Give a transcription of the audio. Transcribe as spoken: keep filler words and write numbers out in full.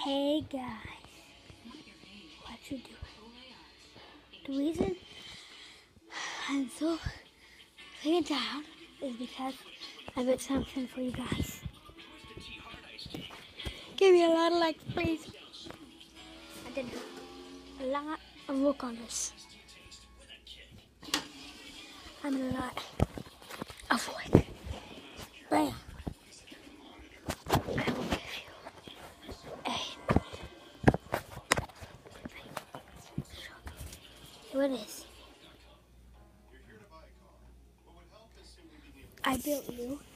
Hey guys, what you doing? The reason I'm so laying down is because I built something for you guys. Give me a lot of likes, please. I did a lot of work on this. I'm in a lot of work. Bam. I will give you a Here it is. I built you